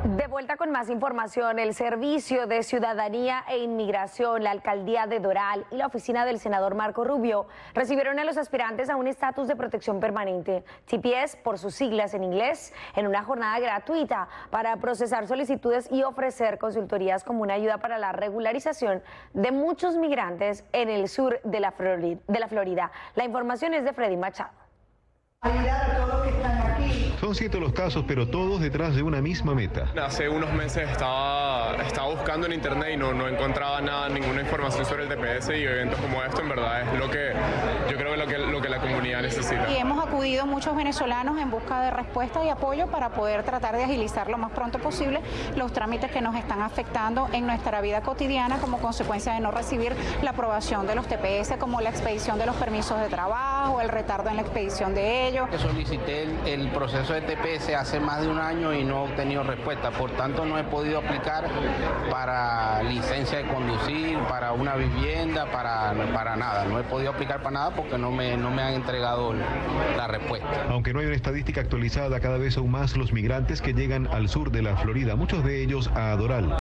De vuelta con más información, el Servicio de Ciudadanía e Inmigración, la Alcaldía de Doral y la oficina del senador Marco Rubio recibieron a los aspirantes a un estatus de protección permanente, TPS por sus siglas en inglés, en una jornada gratuita para procesar solicitudes y ofrecer consultorías como una ayuda para la regularización de muchos migrantes en el sur de la Florida. La información es de Freddy Machado. Ayudar a todos los que están aquí. Son 7 los casos, pero todos detrás de una misma meta. Hace unos meses estaba buscando en internet y no encontraba ninguna información sobre el TPS, y eventos como esto en verdad es lo que yo creo lo que la comunidad necesita. Y hemos acudido muchos venezolanos en busca de respuesta y apoyo para poder tratar de agilizar lo más pronto posible los trámites que nos están afectando en nuestra vida cotidiana como consecuencia de no recibir la aprobación de los TPS, como la expedición de los permisos de trabajo, el retardo en la expedición de ellos. Solicité el proceso de TPS hace más de un año y no he obtenido respuesta, por tanto no he podido aplicar para licencia de conducir, para una vivienda, para nada. No he podido aplicar para nada porque no me han entregado la respuesta. Aunque no hay una estadística actualizada, cada vez son más los migrantes que llegan al sur de la Florida, muchos de ellos a Doral.